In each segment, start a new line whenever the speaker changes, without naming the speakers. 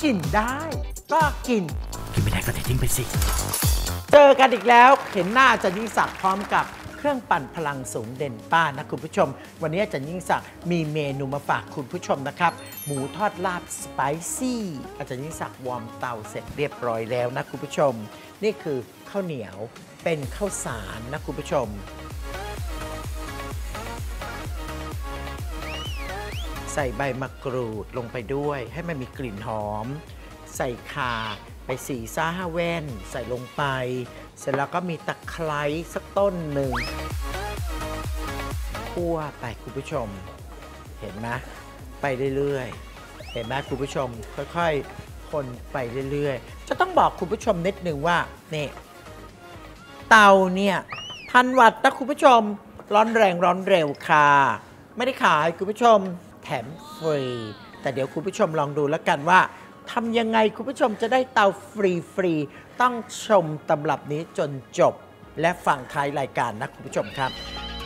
กินได้ก็กิน
ไม่ได้ก็ทิ้งไปสิ
เจอกันอีกแล้วเห็นหน้าอาจารย์ยิ่งศักดิ์พร้อมกับเครื่องปั่นพลังสูงเด่นป้านะคุณผู้ชมวันนี้อาจารย์ยิ่งศักดิ์มีเมนูมาฝากคุณผู้ชมนะครับหมูทอดลาบสไปซี่อาจารย์ยิ่งศักดิ์วอร์มเตาเสร็จเรียบร้อยแล้วนะคุณผู้ชมนี่คือข้าวเหนียวเป็นข้าวสารนะคุณผู้ชมใส่ใบมะกรูดลงไปด้วยให้มันมีกลิ่นหอมใส่ข่าไป4-5 แว่นใส่ลงไปเสร็จแล้วก็มีตะไคร้สักต้นหนึ่งคั่วไปคุณผู้ชมเห็นไหมไปเรื่อยๆเห็นไหมคุณผู้ชมค่อยๆคนไปเรื่อยๆจะต้องบอกคุณผู้ชมนิดหนึ่งว่านี่เตาเนี่ย1,000 วัตต์นะคุณผู้ชมร้อนแรงร้อนเร็วค่ะไม่ได้ขายคุณผู้ชมแถมฟรีแต่เดี๋ยวคุณผู้ชมลองดูแล้วกันว่าทำยังไงคุณผู้ชมจะได้เตาฟรีๆต้องชมตำรับนี้จนจบและฟังท้ายรายการนะคุณผู้ชมครับ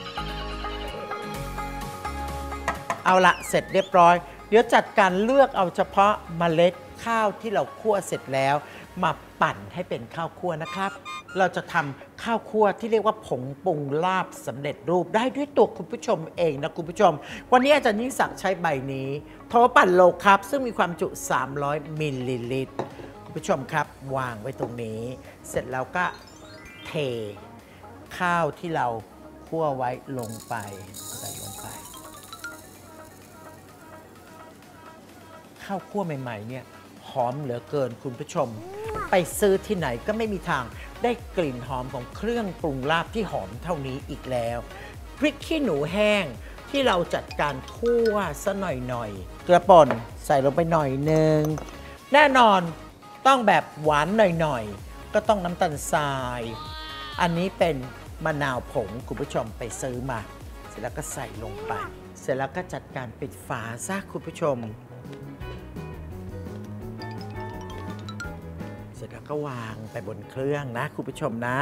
เอาละเสร็จเรียบร้อยเดี๋ยวจัดการเลือกเอาเฉพาะเมล็ดข้าวที่เราคั่วเสร็จแล้วมาปั่นให้เป็นข้าวคั่วนะครับเราจะทำข้าวคั่วที่เรียกว่าผงปรุงลาบสำเร็จรูปได้ด้วยตัวคุณผู้ชมเองนะคุณผู้ชมวันนี้อาจารย์ยิ่งศักดิ์ใช้ใบนี้โถปั่นโลครับซึ่งมีความจุ300 มิลลิลิตรคุณผู้ชมครับวางไว้ตรงนี้เสร็จแล้วก็เทข้าวที่เราคั่วไว้ลงไปใส่ลงไปข้าวคั่วใหม่ๆเนี่ยหอมเหลือเกินคุณผู้ชมไปซื้อที่ไหนก็ไม่มีทางได้กลิ่นหอมของเครื่องปรุงลาบที่หอมเท่านี้อีกแล้วพริกขี้หนูแห้งที่เราจัดการคั่วซะหน่อยๆเกลือป่นใส่ลงไปหน่อยนึงแน่นอนต้องแบบหวานหน่อยๆก็ต้องน้ำตาลทรายอันนี้เป็นมะนาวผงคุณผู้ชมไปซื้อมาเสร็จแล้วก็ใส่ลงไปเสร็จแล้วก็จัดการปิดฝาซะคุณผู้ชมเสร็จแล้วก็วางไปบนเครื่องนะคุณผู้ชมนะ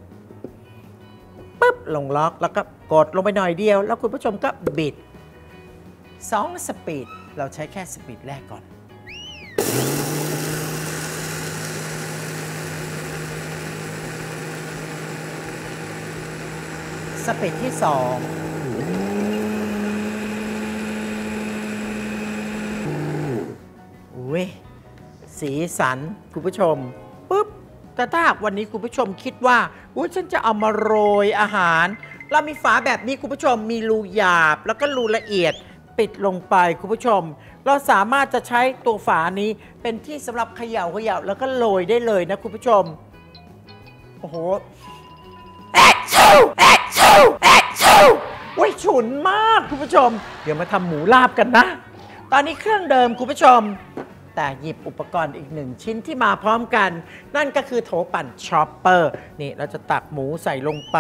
ปึ๊บลงล็อกแล้วก็กดลงไปหน่อยเดียวแล้วคุณผู้ชมก็บิด2 สปีดเราใช้แค่สปีดแรกก่อนสปีดที่2อุ้ยสีสันคุณผู้ชมปุ๊บแต่ถ้าหากวันนี้คุณผู้ชมคิดว่าฉันจะเอามาโรยอาหารเรามีฝาแบบนี้คุณผู้ชมมีรูหยาบแล้วก็รูละเอียดปิดลงไปคุณผู้ชมเราสามารถจะใช้ตัวฝานี้เป็นที่สำหรับเขย่าแล้วก็โรยได้เลยนะคุณผู้ชมโอ้โหฉุนมากคุณผู้ชมเดี๋ยวมาทำหมูลาบกันนะตอนนี้เครื่องเดิมคุณผู้ชมแต่หยิบอุปกรณ์อีก1 ชิ้นที่มาพร้อมกันนั่นก็คือโถปั่นช็อปเปอร์นี่เราจะตักหมูใส่ลงไป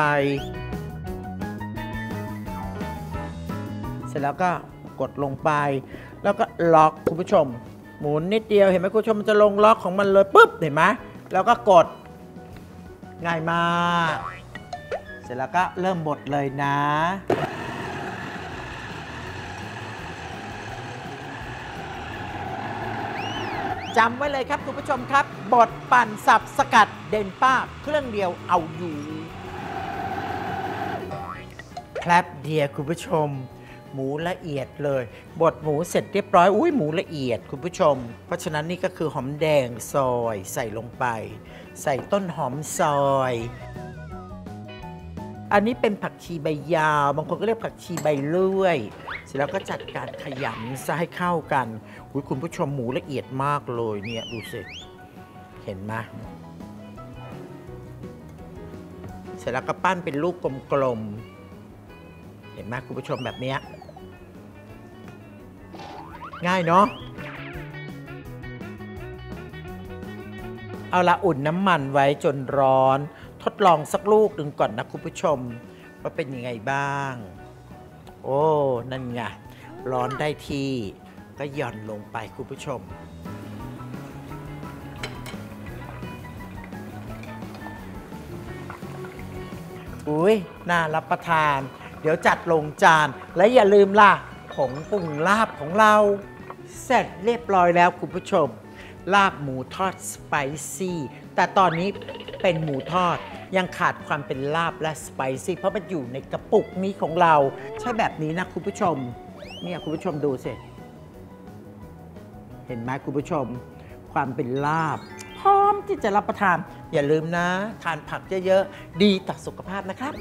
เสร็จแล้วก็กดลงไปแล้วก็ล็อกคุณผู้ชมหมุนนิดเดียวเห็นไหมคุณผู้ชมมันจะลงล็อกของมันเลยปุ๊บเห็นไหมแล้วก็กดง่ายมากเสร็จแล้วก็เริ่มบดเลยนะจำไว้เลยครับคุณผู้ชมครับบดปั่นสับสกัดเด่นป้าเครื่องเดียวเอาอยู่แป๊บเดียวคุณผู้ชมหมูละเอียดเลยบดหมูเสร็จเรียบร้อยหมูละเอียดคุณผู้ชมเพราะฉะนั้นนี่ก็คือหอมแดงซอยใส่ลงไปใส่ต้นหอมซอยอันนี้เป็นผักชีใบยาวบางคนก็เรียกผักชีใบเลื่อยเสร็จแล้วก็จัดการขยำซะให้เข้ากันคุณผู้ชมหมูละเอียดมากเลยเนี่ยดูสิเห็นไหมเสร็จแล้วก็ปั้นเป็นลูกกลมๆเห็นไหมคุณผู้ชมแบบนี้ง่ายเนาะเอาละอุ่นน้ำมันไว้จนร้อนทดลองสักลูกหนึ่งก่อนนะคุณผู้ชมว่าเป็นยังไงบ้างโอ้นั่นไงร้อนได้ที่ก็หย่อนลงไปคุณผู้ชมน่ารับประทานเดี๋ยวจัดลงจานและอย่าลืมล่ะผงปรุงลาบของเราเสร็จเรียบร้อยแล้วคุณผู้ชมลาบหมูทอดสไปซี่แต่ตอนนี้เป็นหมูทอดยังขาดความเป็นลาบและสไปซี่เพราะมันอยู่ในกระปุกนี้ของเราใช่แบบนี้นะคุณผู้ชมเนี่ยคุณผู้ชมดูสิเห็นไหมคุณผู้ชมความเป็นลาบพร้อมที่จะรับประทานอย่าลืมนะทานผักเยอะๆดีต่อสุขภาพนะครับ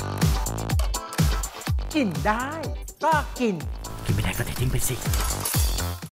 กินได้ก็กิน
กินไม่ได้ก็เททิ้งไปสิ